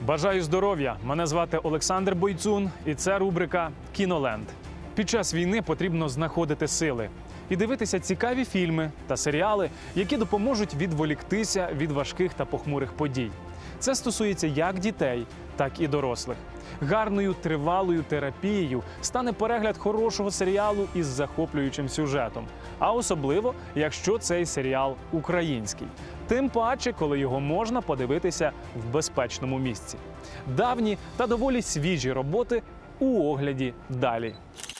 Бажаю здоров'я! Мене звати Олександр Бойцун і це рубрика «Кіноленд». Під час війни потрібно знаходити сили і дивитися цікаві фільми та серіали, які допоможуть відволіктися від важких та похмурих подій. Це стосується як дітей, так і дорослих. Гарною тривалою терапією стане перегляд хорошого серіалу із захоплюючим сюжетом. А особливо, якщо цей серіал український. Тим паче, коли його можна подивитися в безпечному місці. Давні та доволі свіжі роботи у огляді далі.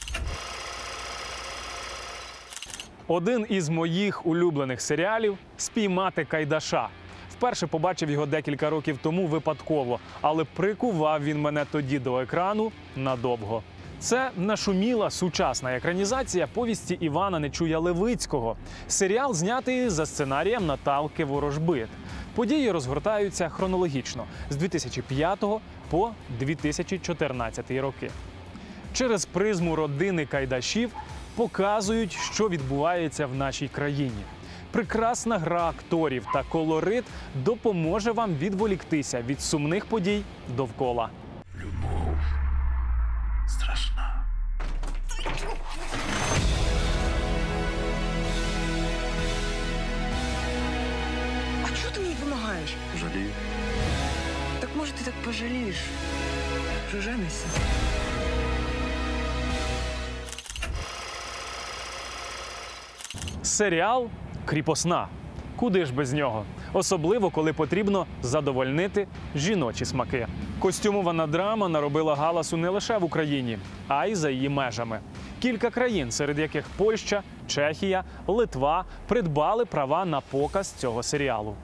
Один із моїх улюблених серіалів «Спіймати Кайдаша». Вперше побачив його декілька років тому випадково, але прикував він мене тоді до екрану надовго. Це нашуміла сучасна екранізація повісті Івана Нечуя-Левицького. Серіал знятий за сценарієм Наталки Ворожбит. Події розгортаються хронологічно з 2005 по 2014 роки. Через призму родини Кайдашів показують, що відбувається в нашій країні. Прекрасна гра акторів та колорит допоможе вам відволіктися від сумних подій довкола. Любов страшна. А чого ти мені допомагаєш? Жалію. Так може ти так пожалієш, що женишся? Серіал «Кріпосна». Куди ж без нього? Особливо, коли потрібно задовольнити жіночі смаки. Костюмована драма наробила галасу не лише в Україні, а й за її межами. Кілька країн, серед яких Польща, Чехія, Литва, придбали права на показ цього серіалу.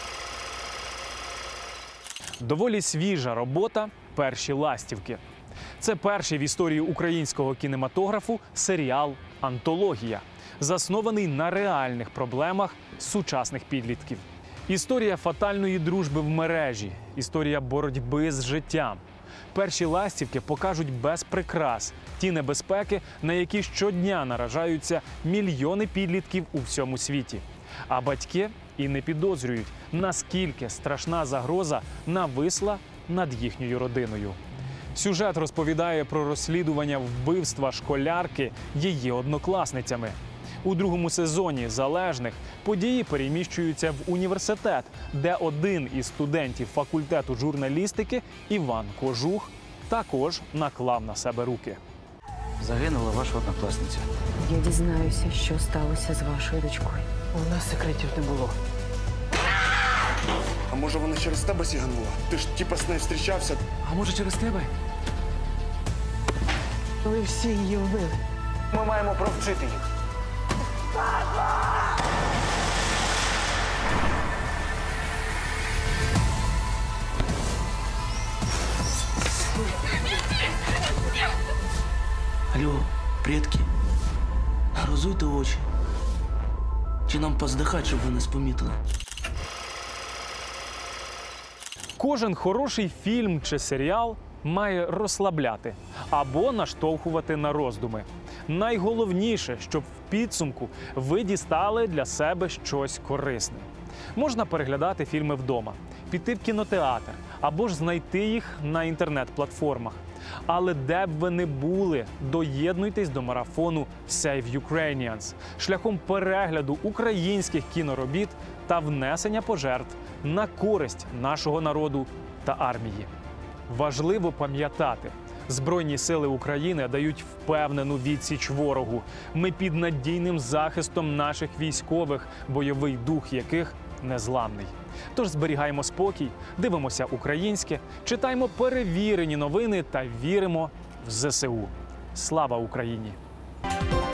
Доволі свіжа робота «Перші ластівки». Це перший в історії українського кінематографу серіал-антологія, заснований на реальних проблемах сучасних підлітків. Історія фатальної дружби в мережі, історія боротьби з життям. Перші ластівки покажуть без прикрас ті небезпеки, на які щодня наражаються мільйони підлітків у всьому світі. А батьки і не підозрюють, наскільки страшна загроза нависла над їхньою родиною. Сюжет розповідає про розслідування вбивства школярки її однокласницями. У другому сезоні «Залежних» події переміщуються в університет, де один із студентів факультету журналістики, Іван Кожух, також наклав на себе руки. Загинула ваша однокласниця. Я дізнаюся, що сталося з вашою дочкою. У нас секретів не було. А може вона через тебе сіганула? Ти ж типа з нею зустрічався. А може через тебе? Ви всі її вбили. Ми маємо провчити їх. Алло, предки, розуйте очі. Чи нам поздихати, щоб ви нас помітили? Кожен хороший фільм чи серіал має розслабляти або наштовхувати на роздуми. Найголовніше, щоб в підсумку ви дістали для себе щось корисне. Можна переглядати фільми вдома, піти в кінотеатр або ж знайти їх на інтернет-платформах. Але де б ви не були, доєднуйтесь до марафону Save Ukrainians шляхом перегляду українських кіноробіт та внесення пожертв на користь нашого народу та армії. Важливо пам'ятати, Збройні сили України дають впевнену відсіч ворогу. Ми під надійним захистом наших військових, бойовий дух яких незламний. Тож зберігаємо спокій, дивимося українське, читаємо перевірені новини та віримо в ЗСУ. Слава Україні!